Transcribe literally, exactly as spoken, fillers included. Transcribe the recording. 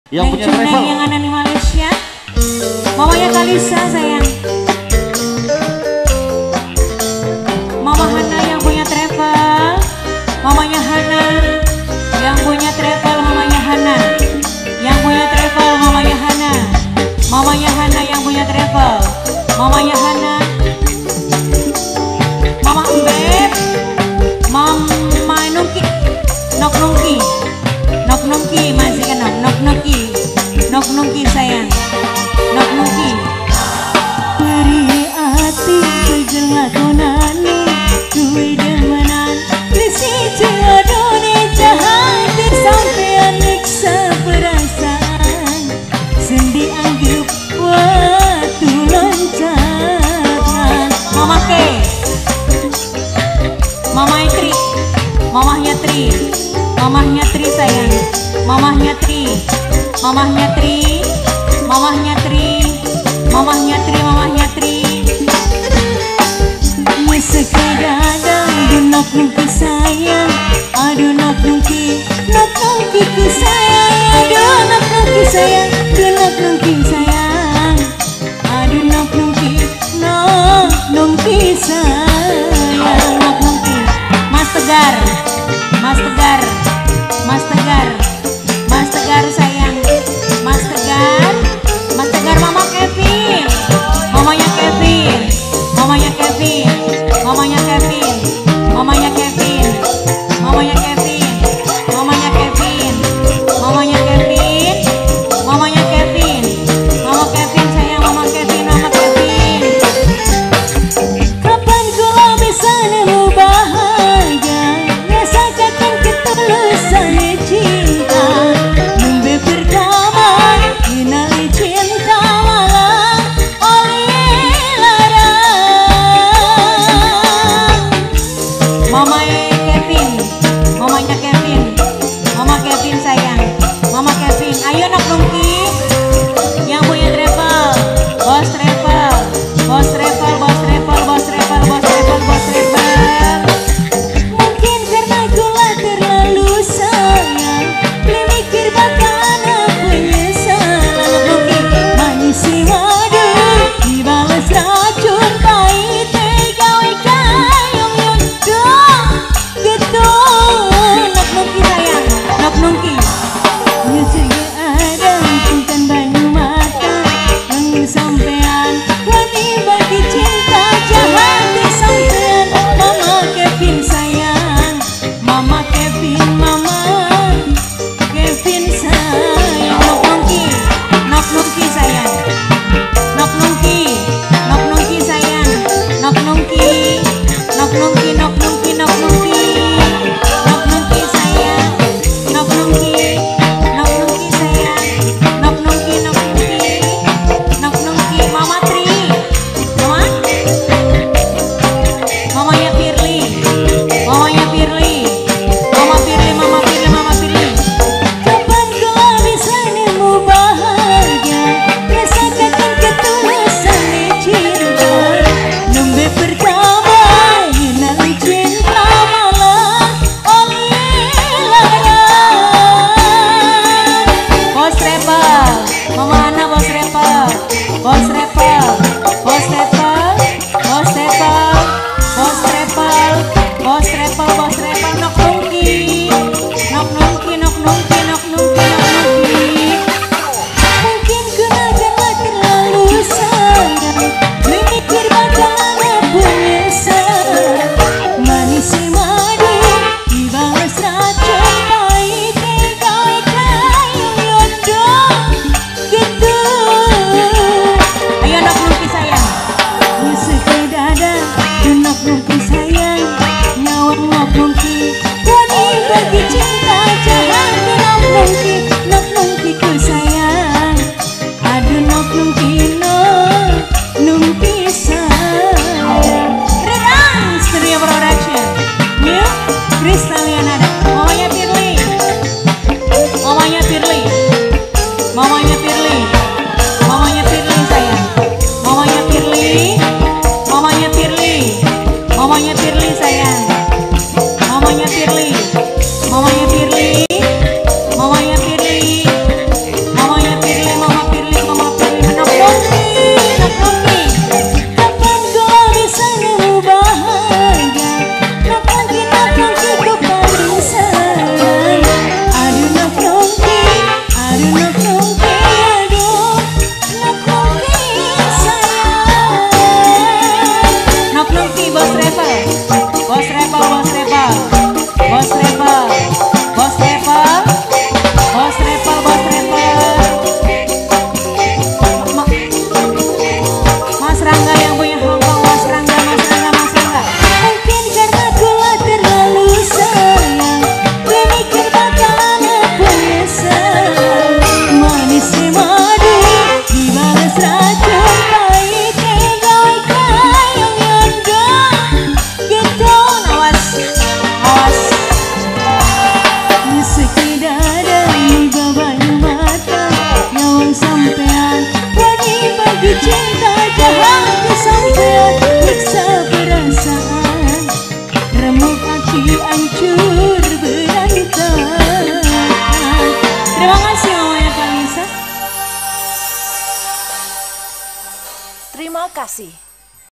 Yang punya travel yang ada di Malaysia, mamanya Kalisa sayang. Mama Hana yang punya travel, mamanya Hana yang punya travel, mamanya Hana yang punya travel, mamanya Hana, mamanya Hana yang punya travel, mamanya Hana, mama Beb, mama Nungki, Nok Nungki, Nok Nungki masih kan Nok Nok Nungki, Nok Nungki sayang, Nok Nungki. Beri hati kejar lakonane, duwe demenan, krisi jodohne hadir sampean niksa perasaan, sendi anggap waktu loncakan. Mama Ke, Mama Tri, Mamahnya Tri, Mamahnya Tri sayang, Mamahnya Tri, Mamahnya Tri, Mamahnya Tri, Mamahnya Tri, Mamahnya Tri. Sekedar nak nungki sayang, aduh nak nungki, nak nungki ku sayang, aduh nak nungki sayang, aduh nak nungki sayang, aduh nak nungki, nak nungki sayang, nak nungki. Mas Tegar, Mas Tegar, Mas Tegar, Mas Tegar sayang, Mas Tegar, Mas Tegar, Mama Kevin, mamanya Kevin, mamanya Kevin, mamanya Kevin, mamanya Kevin, mamanya Kevin, mamanya Kevin, mamanya Kevin, mamanya Kevin, Terima kasih.